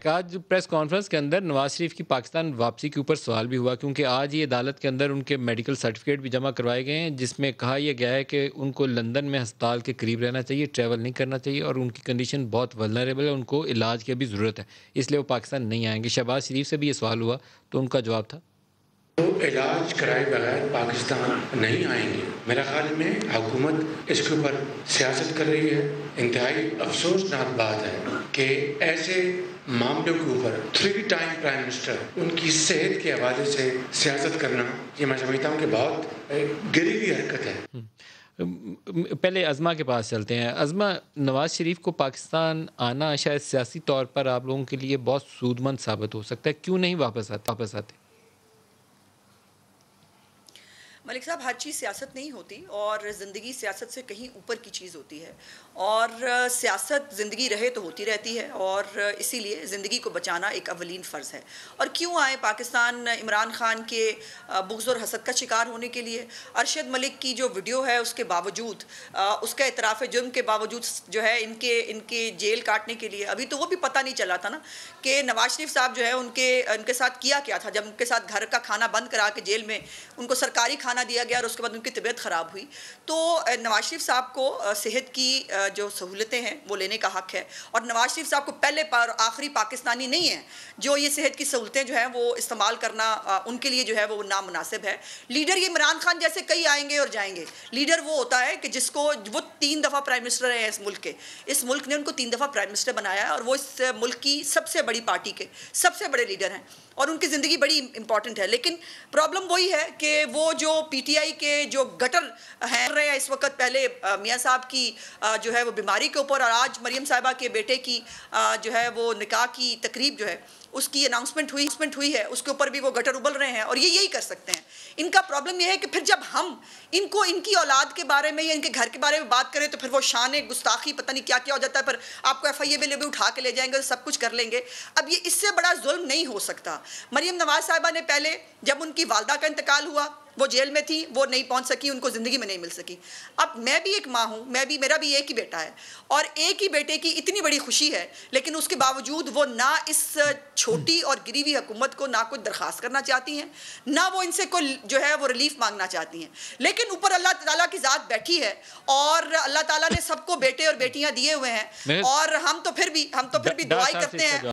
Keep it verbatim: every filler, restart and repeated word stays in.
आज press conference के अंदर नवाज शरीफ की पाकिस्तान वापसी के ऊपर सवाल भी हुआ, क्योंकि आज ही अदालत के अंदर उनके मेडिकल सर्टिफिकेट भी जमा करवाए गए हैं, जिसमें कहा यह गया है कि उनको लंदन में अस्पताल के करीब रहना चाहिए, ट्रैवल नहीं करना चाहिए और उनकी कंडीशन बहुत वल्नरेबल है, उनको इलाज की अभी ज़रूरत है, इसलिए वो पाकिस्तान नहीं आएंगे। शहबाज शरीफ से भी ये सवाल हुआ तो उनका जवाब था, तो इलाज कराए बगैर पाकिस्तान नहीं आएंगे। मेरा ख्याल में हुकूमत इसके ऊपर सियासत कर रही है। इंतहाई अफसोसनाक बात है कि ऐसे मामलों के ऊपर थ्री टाइम प्राइम मिनिस्टर उनकी सेहत के हवाले से सियासत करना, ये मैं समझता हूँ कि बहुत गिरी हुई हरकत है। पहले अज़मा के पास चलते हैं। अज़मा, नवाज शरीफ को पाकिस्तान आना शायद सियासी तौर पर आप लोगों के लिए बहुत सूदमंद साबित हो सकता है, क्यों नहीं वापस आते वापस आते मलिक साहब, हर चीज़ सियासत नहीं होती और ज़िंदगी सियासत से कहीं ऊपर की चीज़ होती है और सियासत ज़िंदगी रहे तो होती रहती है और इसीलिए ज़िंदगी को बचाना एक अवलीन फ़र्ज़ है। और क्यों आए पाकिस्तान इमरान ख़ान के बुग़्ज़ और हसद का शिकार होने के लिए? अरशद मलिक की जो वीडियो है उसके बावजूद, उसका इतराफ़ जुर्म के बावजूद जो है इनके इनके जेल काटने के लिए अभी तो वो भी पता नहीं चला था ना कि नवाज शरीफ साहब जो है उनके उनके साथ किया क्या था। जब उनके साथ घर का खाना बंद करा के जेल में उनको सरकारी खाना दिया गया और उसके बाद उनकी तबीयत ख़राब हुई, तो नवाज शरीफ साहब को सेहत की जो सहूलतें हैं वो लेने का हक़ है और नवाज शरीफ साहब को पहले पर आखिरी पाकिस्तानी नहीं है जो ये सेहत की सहूलतें जो हैं वो इस्तेमाल करना उनके लिए जो है वो नामुनासिब है। लीडर ये इमरान खान जैसे कई आएंगे और जाएंगे। लीडर वो होता है कि जिसको वो तीन दफ़ा प्राइम मिनिस्टर है इस मुल्क के, इस मुल्क ने उनको तीन दफ़ा प्राइम मिनिस्टर बनाया है और वो इस मुल्क की सबसे बड़ी पार्टी के सबसे बड़े लीडर हैं और उनकी ज़िंदगी बड़ी इंपॉर्टेंट है। लेकिन प्रॉब्लम वही है कि वो जो पीटीआई के जो गटर हैं रहे हैं इस वक्त, पहले मियाँ साहब की जो है वो बीमारी के ऊपर और आज मरियम साहिबा के बेटे की जो है वो निकाह की तकरीब जो है उसकी अनाउंसमेंट हुई अनाउंसमेंट हुई है, उसके ऊपर भी वो गटर उबल रहे हैं और ये यही कर सकते हैं। इनका प्रॉब्लम ये है कि फिर जब हम इनको इनकी औलाद के बारे में या इनके घर के बारे में बात करें तो फिर वो शान गुस्ताखी पता नहीं क्या क्या हो जाता है, पर आपको एफ आई ए में भी उठा के ले जाएंगे, सब कुछ कर लेंगे। अब ये इससे बड़ा जुल्म नहीं हो सकता। मरियम नवाज साहिबा ने पहले जब उनकी वालदा का इंतकाल हुआ वो जेल में थी, वो नहीं पहुंच सकी, उनको ज़िंदगी में नहीं मिल सकी। अब मैं भी एक माँ हूँ, मैं भी मेरा भी एक ही बेटा है और एक ही बेटे की इतनी बड़ी खुशी है, लेकिन उसके बावजूद वो ना इस छोटी और गिरी हुई हुकूमत को ना कोई दरख्वास्त करना चाहती हैं, ना वो इनसे कोई जो है वो रिलीफ मांगना चाहती हैं। लेकिन ऊपर अल्लाह ताला की ज़ात बैठी है और अल्लाह ताला ने सबको बेटे और बेटियाँ दिए हुए हैं और हम तो फिर भी हम तो फिर भी दुआई करते हैं।